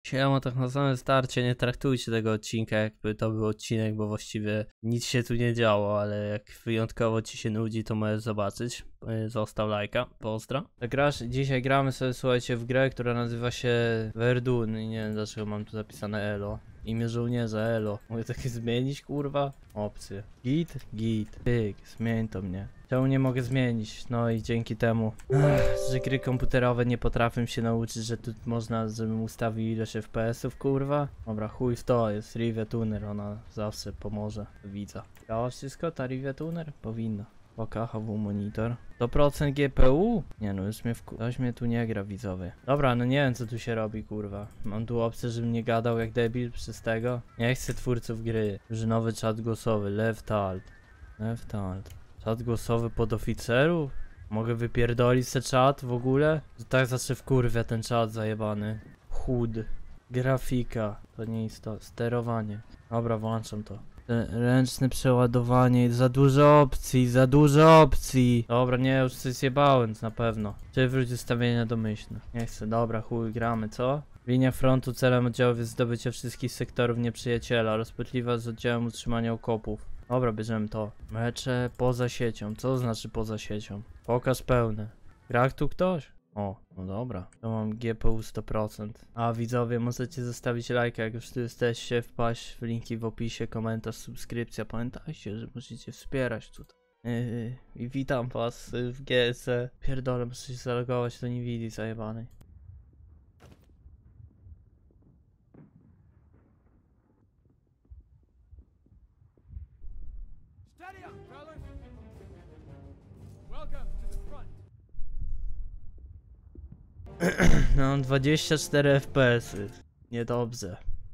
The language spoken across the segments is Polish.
Siema, tak na samym starcie nie traktujcie tego odcinka jakby to był odcinek, bo właściwie nic się tu nie działo, ale jak wyjątkowo ci się nudzi, to możesz zobaczyć. Zostaw lajka, pozdra. Dzisiaj gramy sobie, słuchajcie, w grę, która nazywa się Verdun i nie wiem dlaczego mam tu zapisane Elo. Imię żołnierza, Elo. Mogę takie zmienić, kurwa? Opcje. Git, pyk, zmień to mnie. Czemu nie mogę zmienić? No i dzięki temu, że gry komputerowe nie potrafią się nauczyć, że tu można, żebym ustawił ilość FPS-ów, kurwa. Dobra, chuj w to, jest Rive Tuner, ona zawsze pomoże widza. Działa wszystko ta Rive Tuner? Powinno. HW monitor. 100% GPU? Nie no, już ktoś mnie tu nie gra, widzowie. Dobra, no nie wiem co tu się robi, kurwa. Mam tu opcję, żebym nie gadał jak debil przez tego. Nie chcę twórców gry. Nowy czat głosowy, left alt. Czat głosowy podoficerów? Mogę wypierdolić se czat w ogóle? To tak zawsze wkurwia ten czat zajebany. HUD. Grafika. To nie jest to. Sterowanie. Dobra, włączam to. Ręczne przeładowanie, za dużo opcji. Dobra, nie, już coś zjebałem na pewno. Przywróć ustawienia domyślne. Nie chcę, dobra, chuj, gramy, co? Linia frontu celem oddziałów jest zdobycie wszystkich sektorów nieprzyjaciela. Rozpytliwa z oddziałem utrzymania okopów. Dobra, bierzemy to. Mecze poza siecią. Co znaczy poza siecią? Pokaż pełny. Gra tu ktoś? O, no dobra. To mam GPU 100%. A widzowie, możecie zostawić lajka, jak już tu jesteście, wpaść w linki w opisie, komentarz, subskrypcja. Pamiętajcie, że musicie wspierać tutaj. I witam was w GSE. Pierdolę, muszę się zalogować do Nvidia zajebanej. No, 24 FPS-y. Niedobrze.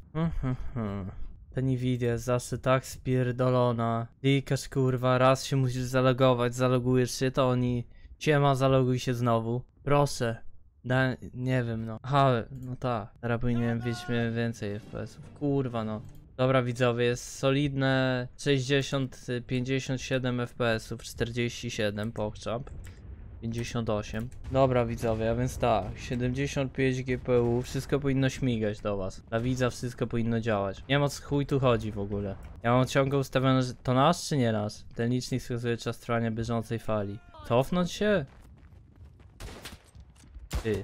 Ta Nvidia jest zawsze tak spierdolona. Klikasz, kurwa, raz się musisz zalogować, zalogujesz się, to oni... Siema, zaloguj się znowu. Proszę. Nie wiem, no. Aha, no tak. Teraz powinienem mieć więcej FPS-ów. Kurwa, no. Dobra, widzowie, jest solidne 60, 57 FPS-ów, 47, pokczap. 58. Dobra widzowie, a więc tak, 75 GPU, wszystko powinno śmigać do was. Dla widza wszystko powinno działać. Nie wiem o co chuj tu chodzi w ogóle. Ja mam ciągle ustawione, że to nasz czy nie nasz? Ten licznik wskazuje czas trwania bieżącej fali. Cofnąć się? Ty.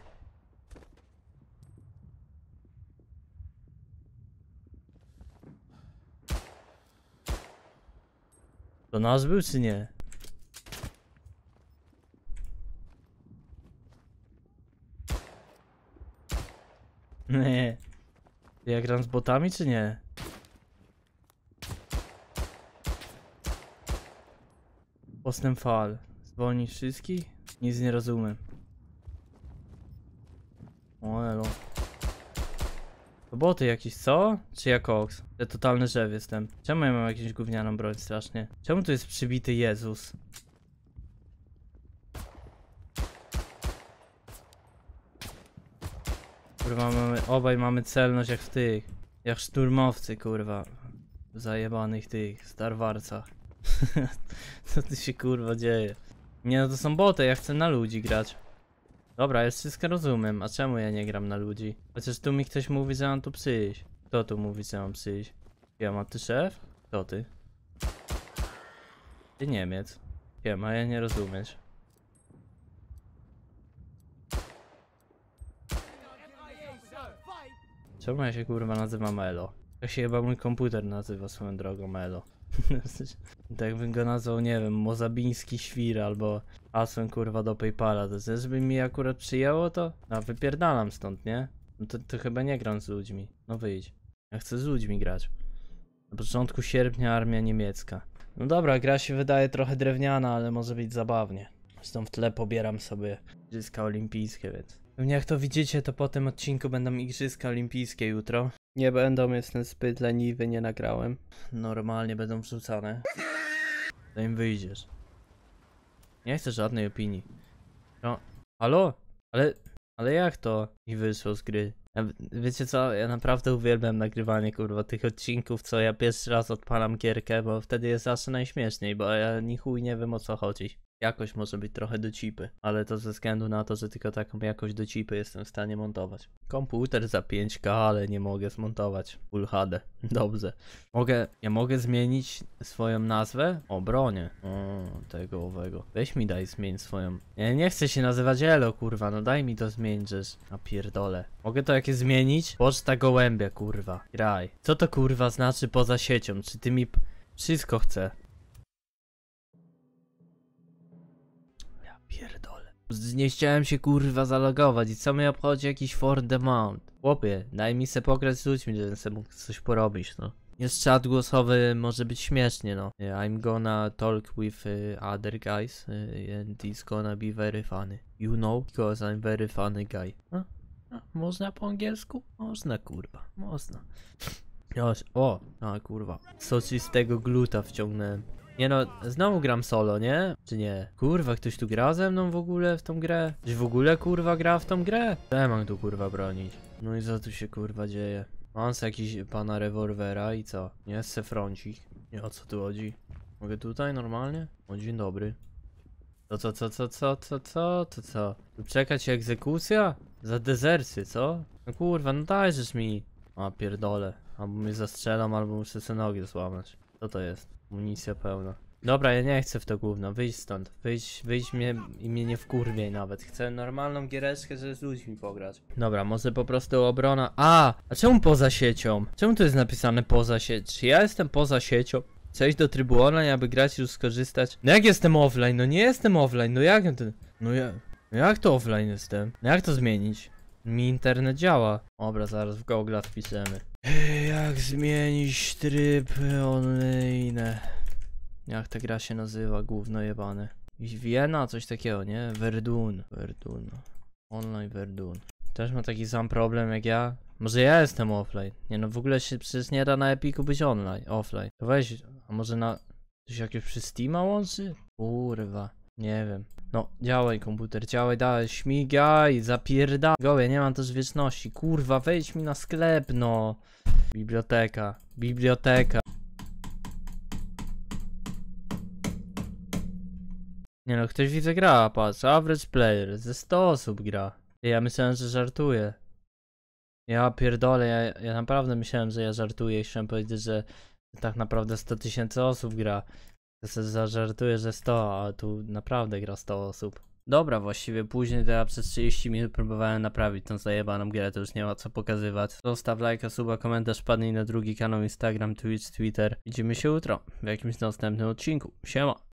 To nasz był czy nie? Nie. Ja gram z botami czy nie? Postęp fal. Zwolnić wszystkich? Nic nie rozumiem. O elo. To boty jakieś, co? Czy ja koks? Ja totalny żew jestem. Czemu ja mam jakąś gównianą broń strasznie? Czemu tu jest przybity Jezus? Kurwa, obaj mamy celność jak w tych. Jak szturmowcy, kurwa. W zajebanych tych Star Warsach. Co tu się kurwa dzieje? Nie no, to są boty, ja chcę na ludzi grać. Dobra, już wszystko rozumiem, a czemu ja nie gram na ludzi? Chociaż tu mi ktoś mówi, że mam tu przyjść. Kto tu mówi, że mam przyjść? Ja mam ty szef? Kto ty? Ty Niemiec. A ja nie rozumiesz. Czemu ja się kurwa nazywam Elo? Tak się chyba mój komputer nazywa swoją drogą Elo. Tak bym go nazwał, nie wiem, Mozabiński Świr albo hasłem kurwa do PayPala. To też by mi akurat przyjęło to? A wypierdalam stąd, nie? No to chyba nie gram z ludźmi. No wyjdź. Ja chcę z ludźmi grać. Na początku sierpnia armia niemiecka. No dobra, gra się wydaje trochę drewniana, ale może być zabawnie. Zresztą w tle pobieram sobie Igrzyska Olimpijskie, więc... Pewnie jak to widzicie, to po tym odcinku będą Igrzyska Olimpijskie jutro. Nie będą, jestem zbyt leniwy, nie nagrałem. Normalnie będą wrzucane. Zanim wyjdziesz. Nie chcę żadnej opinii. No, halo? Ale jak to mi wyszło z gry? Wiecie co, ja naprawdę uwielbiam nagrywanie kurwa tych odcinków, co ja pierwszy raz odpalam gierkę, bo wtedy jest zawsze najśmieszniej, bo ja ni chuj nie wiem o co chodzi. Jakość może być trochę do cipy, ale to ze względu na to, że tylko taką jakość do cipy jestem w stanie montować. Komputer za 5K, ale nie mogę zmontować Full HD. Dobrze. Ja mogę zmienić swoją nazwę? O, bronię. O, tego owego. Weź mi daj zmień swoją. Ja nie chcę się nazywać Elo, kurwa, no daj mi to zmień, żeż. A pierdolę. Mogę to jakieś zmienić? Poczta gołębia, kurwa. Graj. Co to kurwa znaczy poza siecią? Czy ty mi... Wszystko chcę. Pierdolę. Nie chciałem się kurwa zalogować i co mnie obchodzi jakiś for the mount. Chłopie, daj mi se pograć z ludźmi, żebym se mógł coś porobić, no. Jest czat głosowy, może być śmiesznie, no. I'm gonna talk with other guys and it's gonna be very funny. You know, because I'm very funny guy. Można po angielsku? Można, kurwa, można. O, kurwa. Soczystego gluta wciągnąłem. Nie no, znowu gram solo, nie? Czy nie? Kurwa, ktoś tu gra ze mną w ogóle w tą grę? Ktoś w ogóle kurwa gra w tą grę? Co ja mam tu kurwa bronić? No i co tu się kurwa dzieje? Mam se jakiś pana rewolwera i co? Jest se froncik. Nie, o co tu chodzi? Mogę tutaj normalnie? O, dzień dobry. Co? Tu czekać egzekucja? Za dezercję, co? No kurwa, no dajżesz mi. A pierdolę. Albo mnie zastrzelam, albo muszę sobie nogę złamać. Co to jest? Amunicja pełna. Dobra, ja nie chcę w to gówno, wyjdź stąd. Wyjdź mnie i mnie nie wkurwiej nawet. Chcę normalną giereczkę, żeby z ludźmi pograć. Dobra, może po prostu obrona... A czemu poza siecią? Czemu tu jest napisane poza siecią? Czy ja jestem poza siecią? Chcę iść do trybu online, aby grać i już skorzystać? No jak jestem offline? No nie jestem offline, no jak to... No jak to offline jestem? No jak to zmienić? Mi internet działa. Dobra, zaraz w Google'a wpiszemy. Jak zmienić tryb online? Jak ta gra się nazywa, gówno jebane. Wiena, coś takiego, nie? Verdun. Online Verdun. Też ma taki sam problem jak ja? Może ja jestem offline? Nie no, w ogóle się przecież nie da na Epiku być offline. To weź, a może na... To się jakieś przez Steama łączy? Kurwa, nie wiem. No, działaj komputer, działaj, dawaj, śmigaj, zapierdaj. Ja nie mam też wieczności, kurwa, wejdź mi na sklep, no. Biblioteka. Nie no, ktoś widzę gra, patrz, average player, ze 100 osób gra. Ja myślałem, że żartuję. Ja pierdolę, ja naprawdę myślałem, że ja żartuję i chciałem powiedzieć, że tak naprawdę 100 000 osób gra. Ja sobie zażartuję, że 100, a tu naprawdę gra 100 osób. Dobra, właściwie później to ja przez 30 minut próbowałem naprawić tą zajebaną grę, to już nie ma co pokazywać. Zostaw lajka, suba, komentarz, wpadnij na drugi kanał, Instagram, Twitch, Twitter. Widzimy się jutro w jakimś następnym odcinku. Siema!